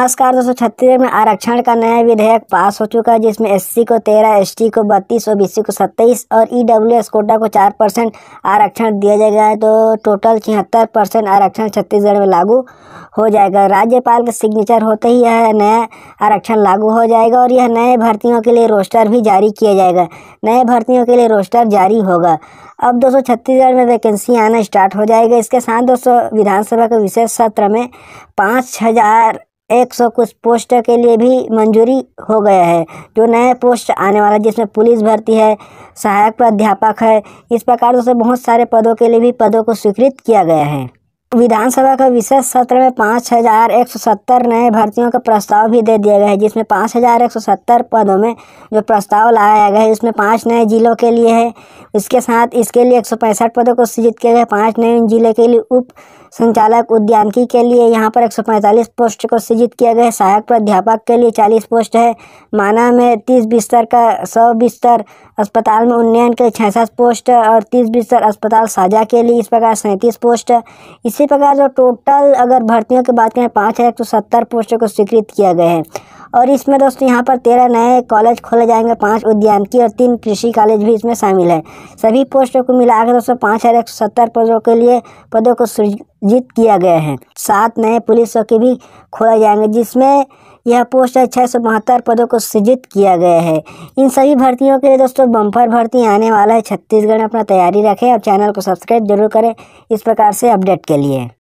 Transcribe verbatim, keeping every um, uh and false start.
नमस्कार दोस्तों, छत्तीसगढ़ में आरक्षण का नया विधेयक पास हो चुका है, जिसमें एससी को तेरह, एसटी को बत्तीस, ओबीसी को सत्ताईस और ईडब्ल्यूएस कोटा को चार परसेंट आरक्षण दिया जाएगा। है तो टोटल छिहत्तर परसेंट आरक्षण छत्तीसगढ़ में लागू हो जाएगा। राज्यपाल का सिग्नेचर होते ही यह नया आरक्षण लागू हो जाएगा और यह नए भर्तियों के लिए रोस्टर भी जारी किया जाएगा। नए भर्तियों के लिए रोस्टर जारी होगा। अब दोस्तों छत्तीसगढ़ में वैकेंसी आना स्टार्ट हो जाएगा। इसके साथ दोस्तों विधानसभा के विशेष सत्र में पाँच हजार एक सौ कुछ पोस्ट के लिए भी मंजूरी हो गया है, जो नए पोस्ट आने वाला है, जिसमें पुलिस भर्ती है, सहायक प्राध्यापक है। इस प्रकार दोस्तों बहुत सारे पदों के लिए भी पदों को स्वीकृत किया गया है। विधानसभा का विशेष सत्र में पाँच हजार एक सौ सत्तर नए भर्तियों का प्रस्ताव भी दे दिया गया है, जिसमें पाँच हजार एक सौ सत्तर पदों में जो प्रस्ताव लाया गया है इसमें पाँच नए जिलों के लिए है। इसके साथ इसके लिए एक सौ पैंसठ पदों को सृजित किया गया। पाँच नए जिले के लिए उप संचालक उद्यानिकी के लिए यहाँ पर एक सौ पैंतालीस पोस्ट को सृजित किया गया है। सहायक प्राध्यापक के लिए चालीस पोस्ट है। माना में तीस बिस्तर का सौ बिस्तर, अस्पताल में उन्नयन के लिए छियासठ पोस्ट और तीस बिस्तर अस्पताल साझा के लिए इस प्रकार सैंतीस पोस्ट। इसी प्रकार जो टोटल अगर भर्तियों की बात करें पाँच हजार एक सौ सत्तर पोस्टों को स्वीकृत किया गया है। और इसमें दोस्तों यहाँ पर तेरह नए कॉलेज खोले जाएंगे, पाँच उद्यानिकी और तीन कृषि कॉलेज भी इसमें शामिल है। सभी पोस्टों को मिलाकर दोस्तों पाँच हजार एक सौ सत्तर पदों के लिए पदों को सृजित किया गया है। सात नए पुलिस चौकी भी खोले जाएंगे, जिसमें यह पोस्ट है छः सौ बहत्तर पदों को सृजित किया गया है। इन सभी भर्तियों के लिए दोस्तों बम्पर भर्ती आने वाला है। छत्तीसगढ़ में अपना तैयारी रखें और चैनल को सब्सक्राइब जरूर करें इस प्रकार से अपडेट के लिए।